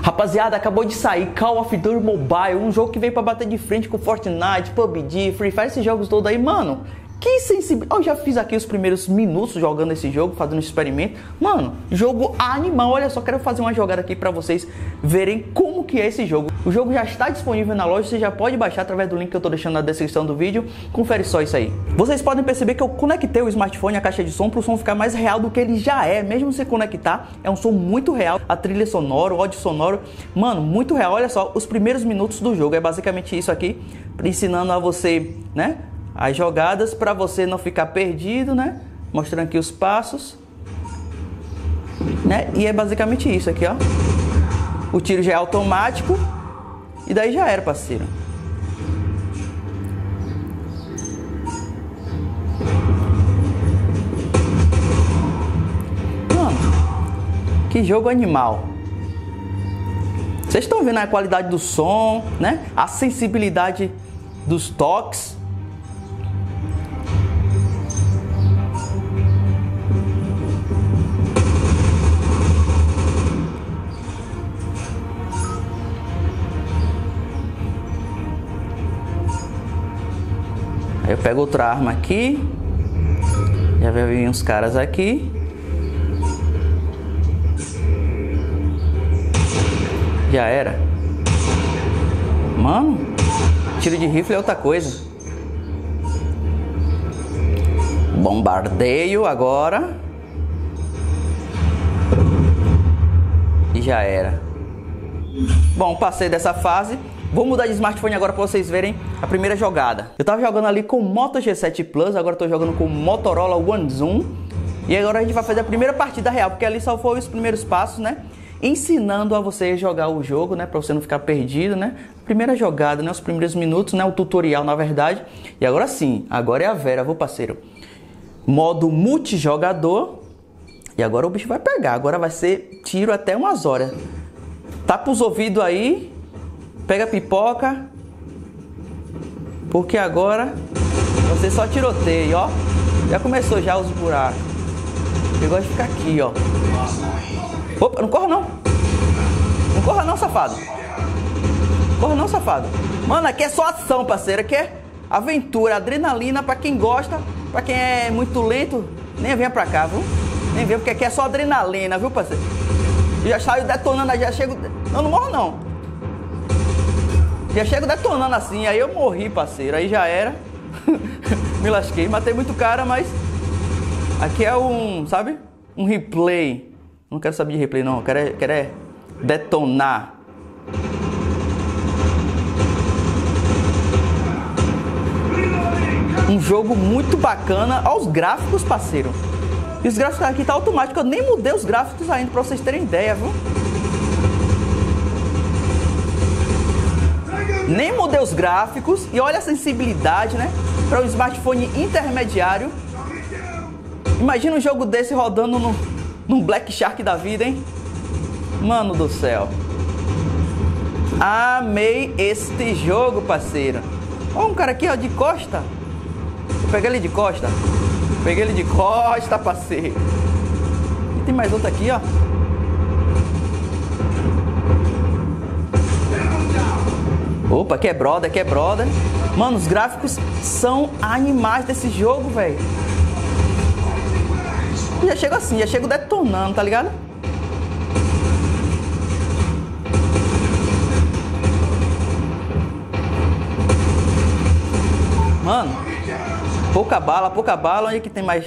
Rapaziada, acabou de sair Call of Duty Mobile, um jogo que veio pra bater de frente com Fortnite, PUBG, Free Fire, esses jogos todos aí, mano. Que sensibilidade. Eu já fiz aqui os primeiros minutos jogando esse jogo, fazendo um experimento. Mano, jogo animal. Olha só, quero fazer uma jogada aqui pra vocês verem como que é esse jogo. O jogo já está disponível na loja, você já pode baixar através do link que eu tô deixando na descrição do vídeo. Confere só isso aí. Vocês podem perceber que eu conectei o smartphone, a caixa de som, pro som ficar mais real do que ele já é. Mesmo você conectar, é um som muito real. A trilha sonora, o áudio sonoro, mano, muito real. Olha só, os primeiros minutos do jogo. É basicamente isso aqui, ensinando a você, né, as jogadas para você não ficar perdido, né? Mostrando aqui os passos, né? E é basicamente isso aqui, ó. O tiro já é automático e daí já era, parceiro. Mano, que jogo animal. Vocês estão vendo a qualidade do som, né? A sensibilidade dos toques. Aí eu pego outra arma aqui. Já vai vir uns caras aqui. Já era. Mano, tiro de rifle é outra coisa. Bombardeio agora. E já era. Bom, passei dessa fase. Vou mudar de smartphone agora para vocês verem a primeira jogada. Eu tava jogando ali com o Moto G7 Plus, agora tô jogando com o Motorola One Zoom. E agora a gente vai fazer a primeira partida real, porque ali só foi os primeiros passos, né? Ensinando a você jogar o jogo, né? Para você não ficar perdido, né? Primeira jogada, né? Os primeiros minutos, né? O tutorial, na verdade. E agora sim, agora é a Vera, viu, parceiro? Modo multijogador. E agora o bicho vai pegar, agora vai ser tiro até umas horas. Tapa os ouvidos aí. Pega a pipoca, porque agora você só tiroteia, ó. Já começou já os buracos. Eu gosto de ficar aqui, ó. Opa, não corra não. Não corra não, safado. Corra não, safado. Mano, aqui é só ação, parceiro. Aqui é aventura, adrenalina pra quem gosta. Pra quem é muito lento, nem venha pra cá, viu? Nem venha, porque aqui é só adrenalina, viu, parceiro? Eu já saio detonando, já chego... Não morro não. Já chego detonando assim, aí eu morri, parceiro, aí já era. Me lasquei, matei muito cara, mas aqui é um, sabe? Um replay. Não quero saber de replay não, quero é detonar. Um jogo muito bacana. Olha os gráficos, parceiro. E os gráficos aqui tá automático, eu nem mudei os gráficos ainda pra vocês terem ideia, viu? Nem mudei os gráficos e olha a sensibilidade, né? Para um smartphone intermediário. Imagina um jogo desse rodando num Black Shark da vida, hein? Mano do céu. Amei este jogo, parceiro. Ó, um cara aqui, ó, de costa. Eu peguei ele de costa. Peguei ele de costa, parceiro. E tem mais outro aqui, ó. Opa, que é brother, que é brother. Mano, os gráficos são animais desse jogo, velho. Já chego assim, já chego detonando, tá ligado? Mano, pouca bala. Onde é que tem mais?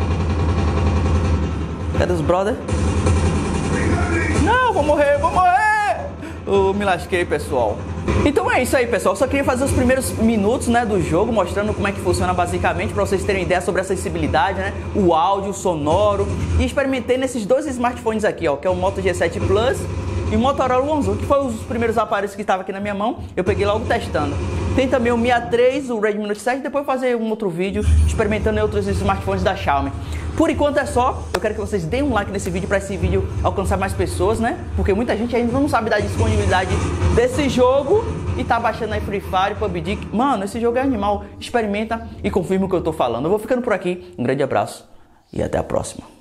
Cadê os brother? Não, vou morrer. Me lasquei, pessoal. Então é isso aí, pessoal. Eu só queria fazer os primeiros minutos, né, do jogo, mostrando como é que funciona basicamente, para vocês terem ideia sobre a sensibilidade, né, o áudio, o sonoro. E experimentei nesses dois smartphones aqui, ó, que é o Moto G7 Plus e o Motorola One Zoom, que foi os primeiros aparelhos que estavam aqui na minha mão. Eu peguei logo testando. Tem também o Mi A3, o Redmi Note 7, depois fazer um outro vídeo experimentando em outros smartphones da Xiaomi. Por enquanto é só. Eu quero que vocês deem um like nesse vídeo para esse vídeo alcançar mais pessoas, né? Porque muita gente ainda não sabe da disponibilidade desse jogo e tá baixando aí Free Fire, PUBG. Mano, esse jogo é animal. Experimenta e confirma o que eu tô falando. Eu vou ficando por aqui. Um grande abraço e até a próxima.